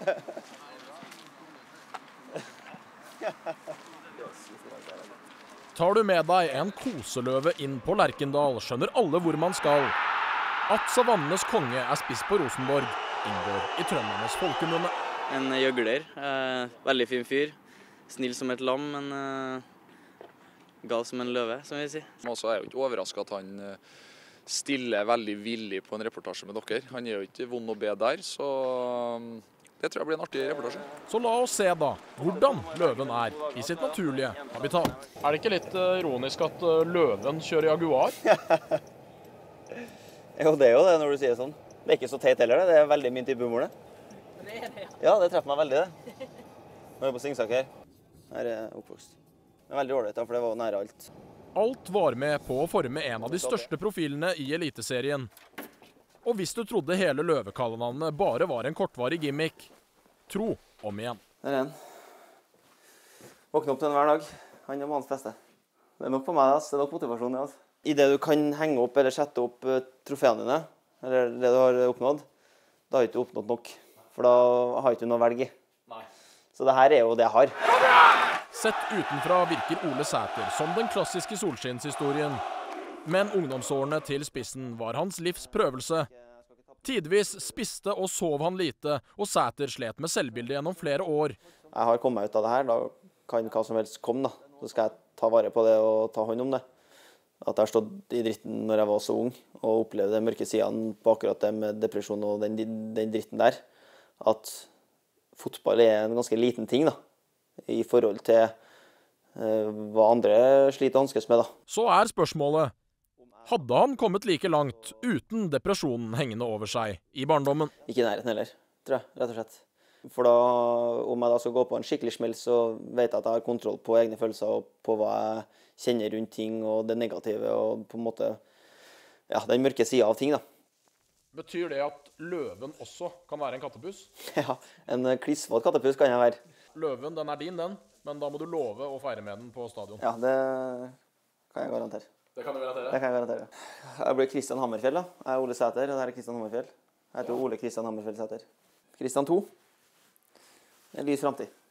Tar du med deg en koseløve inn på Lerkendal, skjønner alle hvor man skal. At savannenes konge er spiss på Rosenborg, inngår i trøndernes folkemunne. En gjøgler, veldig fin fyr, snill som et lam, men gal som en løve, som vi sier. Også er jeg jo ikke overrasket at han stiller veldig villig på en reportasje med dere. Han er jo ikke vond å be der, så det tror jeg blir en artig reportasje. Så la oss se da, hvordan løven er i sitt naturlige habitat. Er det ikke litt ironisk at løven kjører Jaguar? Jo, det er jo det når du sier det sånn. Det er ikke så teit heller, det er veldig min type humor, det. Ja, det treffer meg veldig, det. Nå er jeg på Singsaker. Her er jeg oppvokst. Det er veldig dårlig, for det var nære alt. Alt var med på å forme en av de største profilene i Eliteserien. Og hvis du trodde hele løvekallenavnet bare var en kortvarig gimmick, tro om igjen. Der er han. Våkne opp til den hver dag. Han er mannens beste. Det er nok på meg, det er nok motivasjon. Altså. I det du kan henge opp eller sette opp trofeene dine, eller det du har oppnådd, da har du ikke oppnådd nok. For da har du ikke noe å velge i. Så det her er jo det jeg har. Sett utenfra virker Ole Sæter som den klassiske solskinnshistorien. Men ungdomsårene til spissen var hans livs prøvelse. Tidvis spiste og sov han lite, og Sæter slet med selvbildet gjennom flere år. Jeg har kommet meg ut av det her, da kan hva som helst komme, da. Så skal jeg ta vare på det og ta hånd om det. At jeg har stått i dritten når jeg var så ung, og opplevde de mørke sidene på akkurat det med depresjon og den dritten der. At fotball er en ganske liten ting, da, i forhold til hva andre sliter å hanskes med, da. Så er spørsmålet, hadde han kommet like langt uten depresjonen hengende over seg i barndommen? Ikke i nærheten heller, tror jeg, rett og slett. For da, om jeg da skal gå på en skikkelig smell, så vet jeg at jeg har kontroll på egne følelser og på hva jeg kjenner rundt ting og det negative og på en måte, ja, den mørke siden av ting, da. Betyr det at løven også kan være en kattepus? Ja, en klissvåt kattepus kan jeg være. Løven, den er din, den, men da må du love å feire med den på stadion. Ja, det kan jeg garantere. Det kan du garantere? Det kan jeg garantere. Jeg blir Kristian Hammerfjell, da. Jeg er Ole Sæter, og det her er Kristian Hammerfjell. Jeg heter Ole Kristian Hammerfjell Sæter. Kristian 2. Det er lys fremtid.